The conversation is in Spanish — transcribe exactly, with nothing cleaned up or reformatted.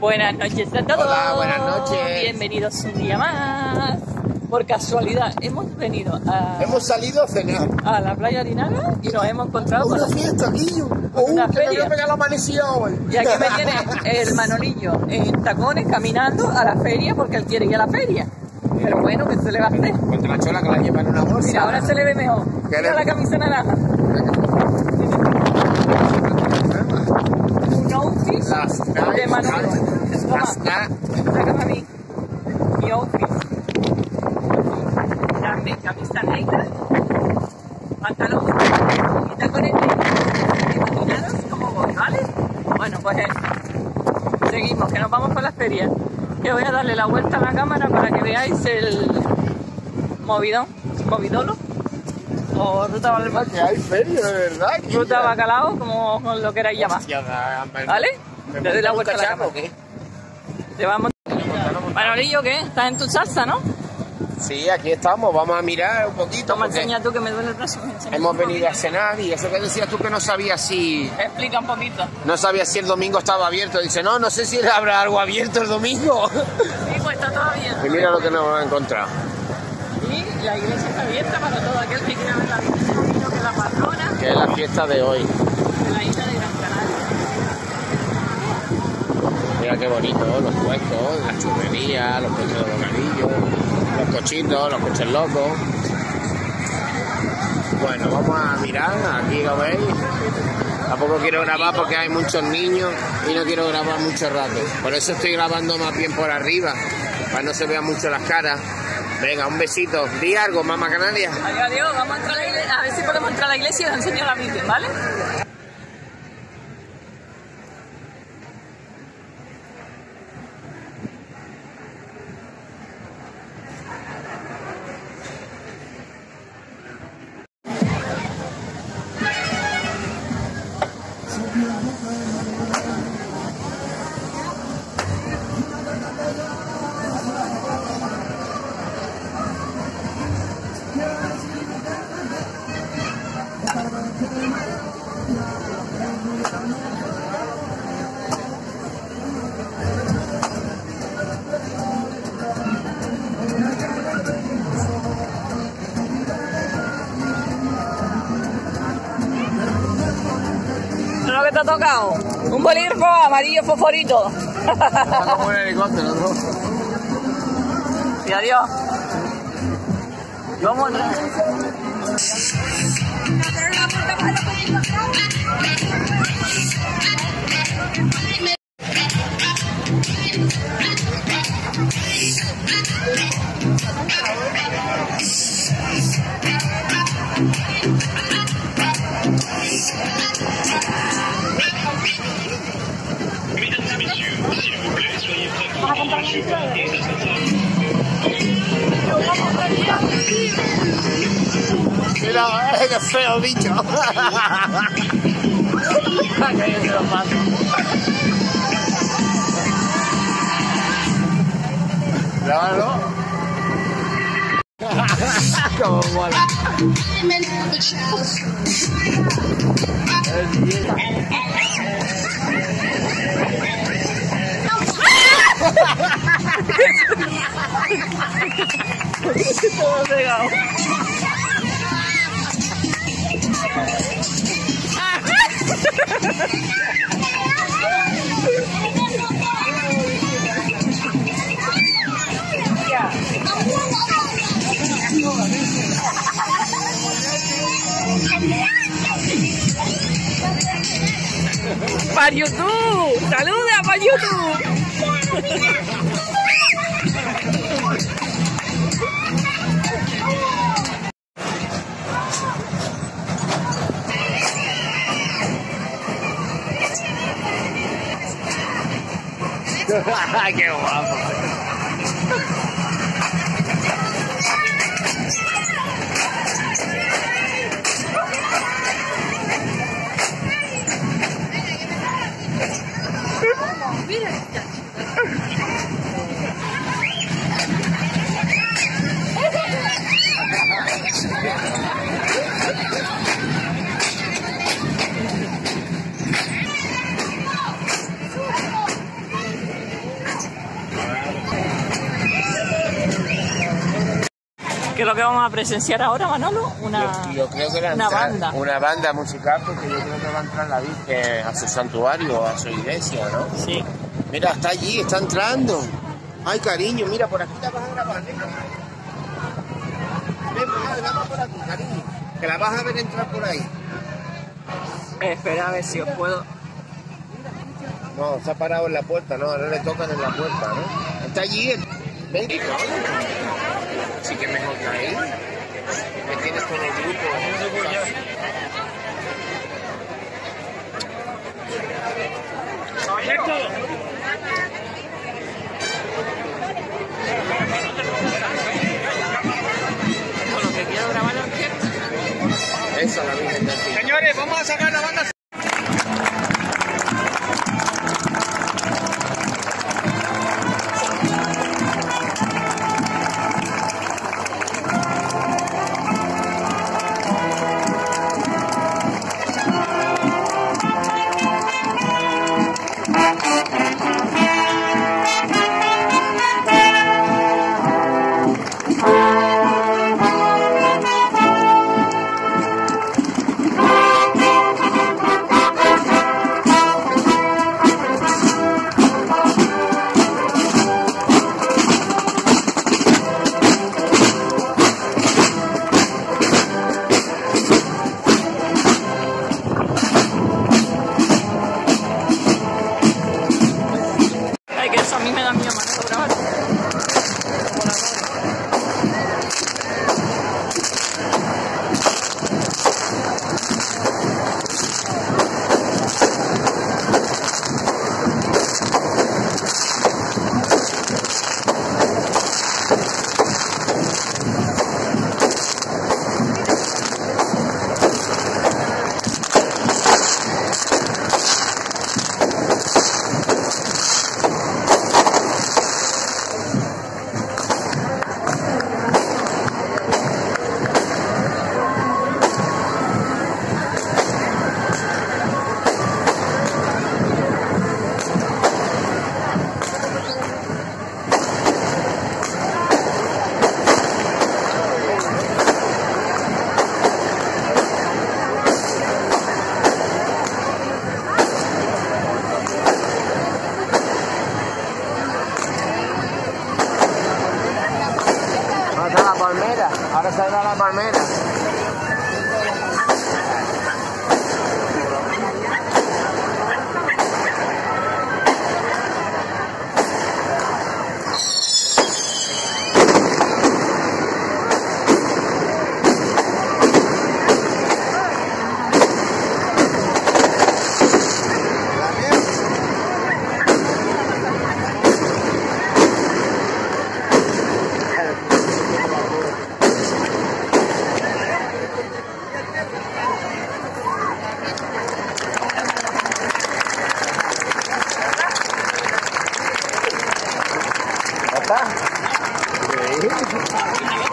Buenas noches a todos. Hola, buenas noches. Bienvenidos un día más. Por casualidad, hemos venido a... Hemos salido a cenar. A la playa Arinaga y nos hemos encontrado Una con fiesta, Guillo. Oh, una que me feria. voy a pegar la amanecida hoy. Y aquí me tiene el Manolillo en tacones caminando a la feria porque él quiere ir a la feria. Pero bueno, ¿qué se le va a hacer? Contra la chola que la lleva en una bolsa. Mira, ahora se le ve mejor. Mira la camisa naranja. Un outfit de Manolo. Toma, sácame a mí. Mi outfit. Dame camisa negra, pantalón y tacones negros. Imaginaros como vos, ¿vale? Bueno, pues eso. Seguimos, que nos vamos por la feria. Yo voy a darle la vuelta a la cámara para que veáis el movidón, movidolo o ruta Valverde. Que hay feria, de verdad. Ruta Bacalao, como lo queráis llamar. ¿Vale? Le doy la vuelta a la cámara. Te vamos. Manolillo, ¿qué? ¿Estás en tu salsa, no? Sí, aquí estamos, vamos a mirar un poquito. Toma, enseña tú que me duele el brazo. Hemos venido a cenar y eso que decías tú que no sabías si... Explica un poquito. No sabías si el domingo estaba abierto. Dice, no, no sé si habrá algo abierto el domingo. Sí, pues está todo bien. Y mira lo que nos hemos encontrado. Y la iglesia está abierta para todo aquel que quiera ver la iglesia, que es la patrona. Que es la fiesta de hoy. De la isla de Gran Canaria. Mira qué bonito, los puestos, las churrerías, los puestos de bocadillo, los cochitos, los coches locos. Bueno, vamos a mirar, aquí lo veis. Tampoco quiero grabar porque hay muchos niños y no quiero grabar mucho rato. Por eso estoy grabando más bien por arriba, para que no se vean mucho las caras. Venga, un besito. Di algo, mamá Canaria. Adiós, adiós. Vamos a entrar a la iglesia, a ver si podemos entrar a la iglesia y os enseño la Virgen, ¿vale? Lo que te ha tocado, un bolígrafo amarillo fosforito. Como un helicóptero, ¿no? Y adiós. Vamos a entrar. Mira, es que feo bicho. Claro. Como mola. Todo pegado. Para YouTube, saluda para YouTube. Qué guapo. ¿Qué es lo que vamos a presenciar ahora, Manolo? Una, yo, yo creo que la una entrar, banda. Una banda musical, porque yo creo que va a entrar la Virgen a su santuario, a su iglesia, ¿no? Sí. Mira, está allí, está entrando. Ay, cariño, mira, por aquí la vas a grabar, ¿eh? Ven, ven, graba por aquí, cariño. Que la vas a ver entrar por ahí. Espera a ver si os puedo... No, se ha parado en la puerta, no, ahora le tocan en la puerta, ¿no? Está allí. Ven, ¿qué coño? Sí que mejor que ahí. Me tienes con el grupo. Bueno, que quiero grabar la orquesta. Esa la Virgen del Pilar. Señores, vamos a sacar la banda. Ay, que eso a mí me da miedo, Manolo, grabar. Ahora está la palmera, ahora saldrá la palmera. ¿Ya está? Sí.